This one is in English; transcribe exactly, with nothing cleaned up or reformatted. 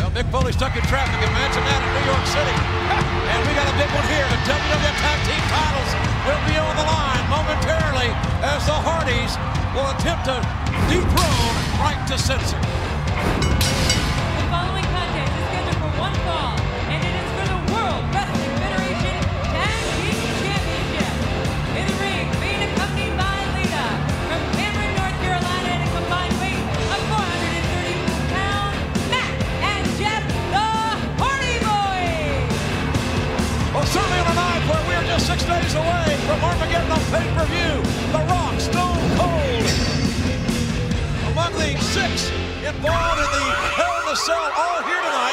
Well, Mick Foley stuck in traffic. Imagine that in New York City. And we got a big one here. The W W F Tag Team titles will be on the line momentarily as the Hardys will attempt to dethrone Right to Censor. The following contest is scheduled for one fall, and it is for the World Wrestling Federation Tag Team Championship. In the ring, being accompanied by Lita from Cameron, North Carolina, at a combined weight of four hundred thirty pounds, Matt and Jeff the Hardy Boys. Well, certainly on a night where we're just six days away from Armageddon on pay-per-view, The Rock, Stone Cold, among the six involved in the Hell in a Cell, all here tonight.